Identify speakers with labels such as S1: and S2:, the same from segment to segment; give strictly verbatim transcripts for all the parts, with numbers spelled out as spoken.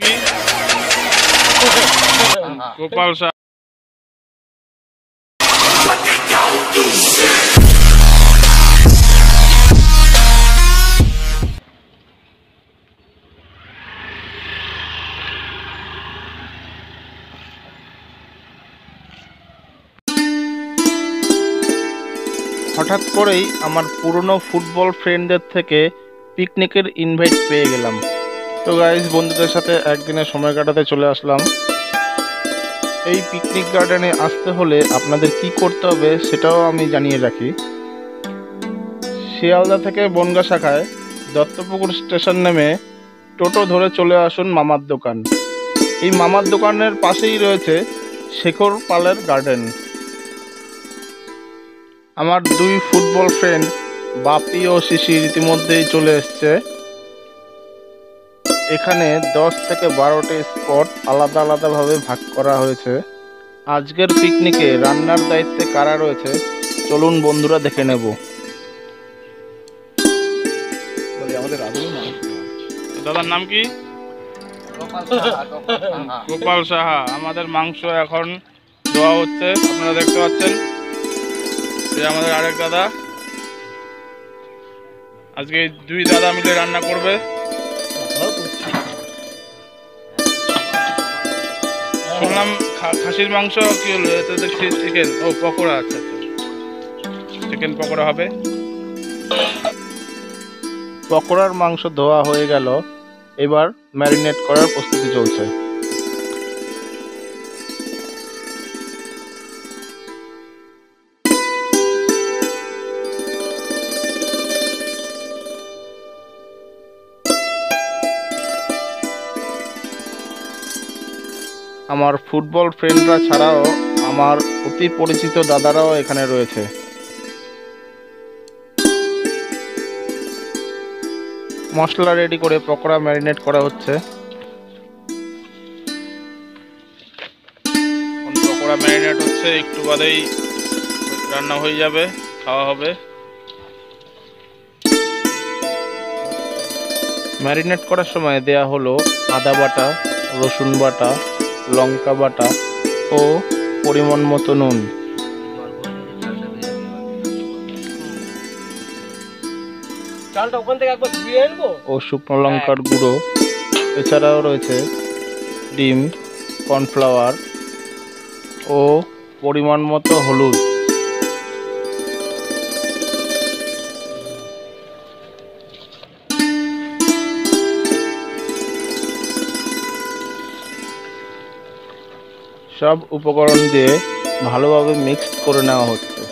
S1: কি? গোপাল সাহা। হঠাৎ করেই আমার পুরনো ফুটবল ফ্রেন্ডদের থেকে পিকনিকের ইনভাইট পেয়ে গেলাম। তো গাইস, বন্ধুদের সাথে একদিনে সময় কাটাতে চলে আসলাম। এই পিকনিক গার্ডেনে আসতে হলে আপনাদের কি করতে হবে সেটাও আমি জানিয়ে রাখি। শিয়ালদা থেকে বনগাঁ শাখায় দত্তপুকুর স্টেশন নেমে টোটো ধরে চলে আসুন মামার দোকান। এই মামার দোকানের পাশেই রয়েছে শেখর পালের গার্ডেন। আমার দুই ফুটবল ফ্রেন্ড বাপি ও শিশির ইতিমধ্যেই চলে এসছে। এখানে দশ থেকে বারোটি স্পট আলাদা আলাদাভাবে ভাগ করা হয়েছে। আজকের পিকনিকে রান্নার দায়িত্বে কারা রয়েছে চলুন বন্ধুরা দেখে নেব। দাদার নাম কি? গোপাল সাহা। আমাদের মাংস এখন ধোয়া হচ্ছে, আপনারা দেখতে পাচ্ছেন। আমাদের আরেক দাদা, আজকে দুই দাদা মিলে রান্না করবে। শুনলাম খাসির মাংস কি হলো? এতে দেখছি চিকেন। ও পকোড়া। আচ্ছা আচ্ছা, চিকেন পকোড়া হবে। পকোড়ার মাংস ধোয়া হয়ে গেল, এবার ম্যারিনেট করার প্রস্তুতি চলছে। আমার ফুটবল ফ্রেন্ডরা ছাড়াও আমার অতি পরিচিত দাদারাও এখানে রয়েছে। মশলা রেডি করে পকোড়া ম্যারিনেট করা হচ্ছে। পকোড়া ম্যারিনেট হচ্ছে, একটু বাদেই রান্না হয়ে যাবে, খাওয়া হবে। ম্যারিনেট করার সময় দেয়া হলো আদা বাটা, রসুন বাটা, লঙ্কা বাটা ও পরিমাণ মতো নুন। ও শুকনো লঙ্কার গুঁড়ো। এছাড়াও রয়েছে ডিম, কর্নফ্লাওয়ার ও পরিমাণ মতো হলুদ। সব উপকরণ দিয়ে ভালোভাবে মিক্সড করে নেওয়া হচ্ছে।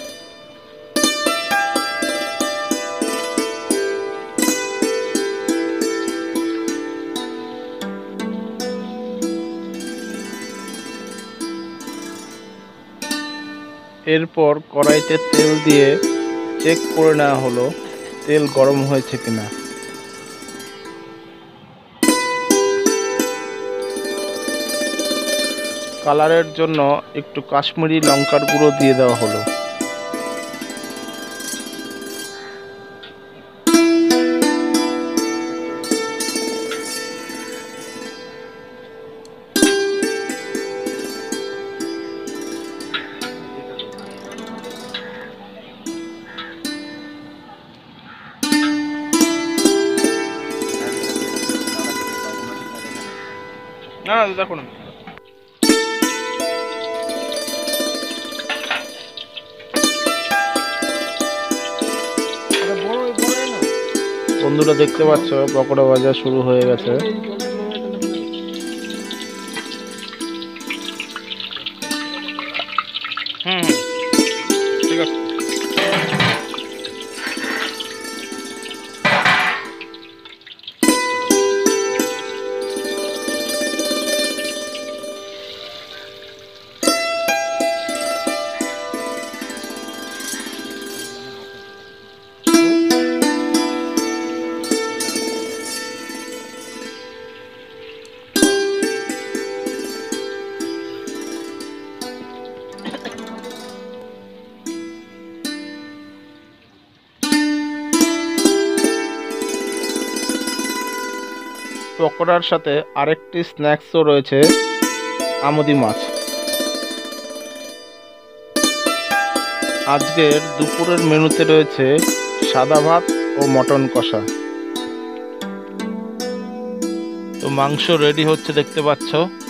S1: এরপর কড়াইতে তেল দিয়ে চেক করে নেওয়া হলো তেল গরম হয়েছে কিনা। কালারের জন্য একটু কাশ্মীরি লঙ্কার গুঁড়ো দিয়ে দেওয়া হলো। না দেখুন, বন্ধুরা দেখতে পাচ্ছ পকোড়া ভাজা শুরু হয়ে গেছে। হুম ঠিক আছে। পকোড়ার সাথে আরেকটি স্ন্যাক্সও রয়েছে, আমুদি মাছ। আজকের দুপুরের মেনুতে রয়েছে সাদা ভাত ও মটন কষা। তো মাংস রেডি হচ্ছে দেখতে পাচ্ছ।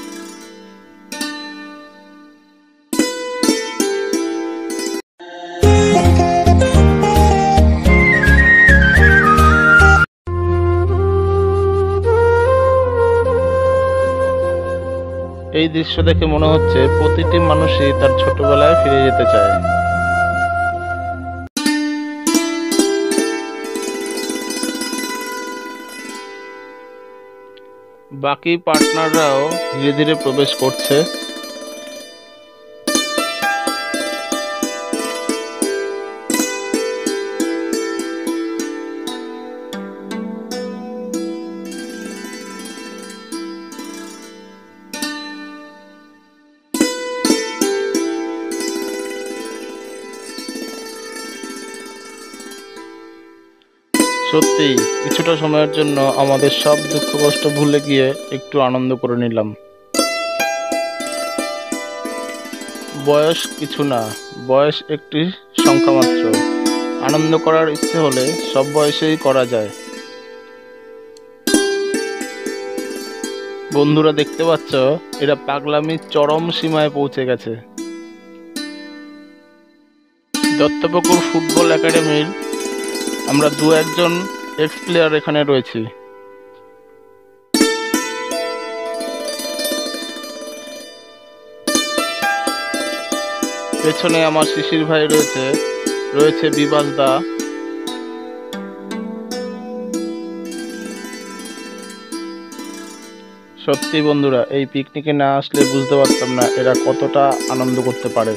S1: এই দৃশ্য দেখে মনে হচ্ছে প্রতিটি মানুষই তার ছোটবেলায় ফিরে যেতে চায়। বাকি পার্টনাররাও ধীরে ধীরে প্রবেশ করছে। সত্যি কিছুটা সময়ের জন্য আমাদের সব দুঃখ কষ্ট ভুলে গিয়ে একটু আনন্দ করে নিলাম। বয়স কিছু না, বয়স একটি সংখ্যা মাত্র। আনন্দ করার ইচ্ছে হলে সব বয়সেই করা যায়। বন্ধুরা দেখতে পাচ্ছ, এরা পাগলামির চরম সীমায় পৌঁছে গেছে। দত্তপুকুর ফুটবল একাডেমির আমরা দু একজন এক্স প্লেয়ার এখানে রয়েছি। পেছনে আমার শিশির ভাই রয়েছে, রয়েছে বিবাস দা। সত্যি বন্ধুরা, এই পিকনিকে না আসলে বুঝতে পারতাম না এরা কতটা আনন্দ করতে পারে।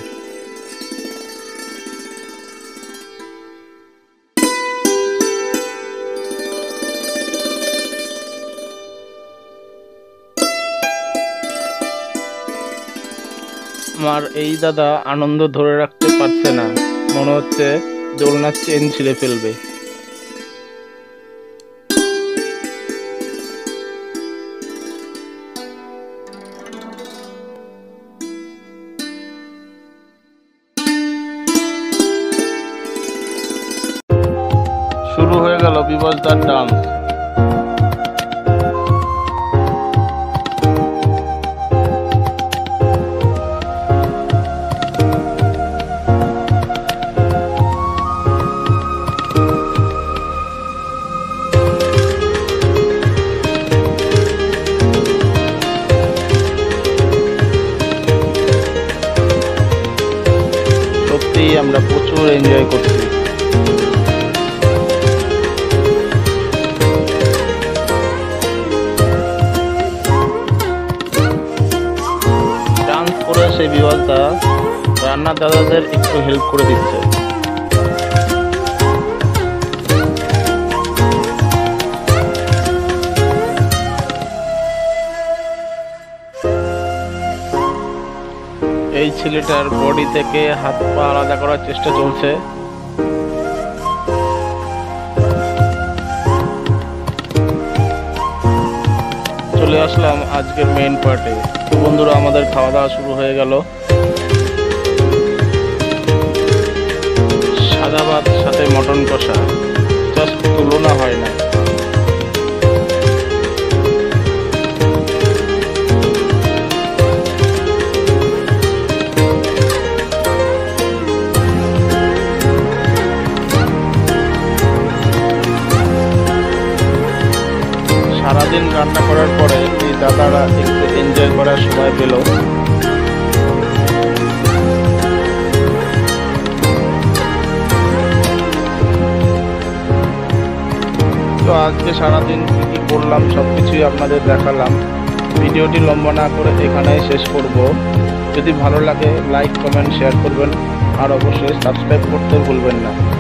S1: আমার এই দাদা আনন্দ ধরে রাখতে পারছে না, মনে হচ্ছে দোলনার চেন ছিঁড়ে ফেলবে। শুরু হয়ে গেল বিবাসদার ডান্স। আমরা প্রচুর এনজয় করছি। ডান্স করে সেই বিবাসদা রান্নার দাদাদের একটু হেল্প করে দিচ্ছে। এই ছেলেটার বডি থেকে হাত পা আলাদা করার চেষ্টা চলছে। চলে আসলাম আজকের মেইন পার্টে। তো বন্ধুরা, আমাদের খাওয়া দাওয়া শুরু হয়ে গেল। সাদা ভাত সাথে মটন কষা, জাস্ট তুলনা হয় না। সারাদিন রান্না করার পরে এই দাদারা একটু এনজয় করার সময় পেল। তো আজকে সারাদিন কী কী করলাম সবকিছুই আপনাদের দেখালাম। ভিডিওটি লম্বা না করে এখানেই শেষ করব। যদি ভালো লাগে লাইক কমেন্ট শেয়ার করবেন, আর অবশ্যই সাবস্ক্রাইব করতে ভুলবেন না।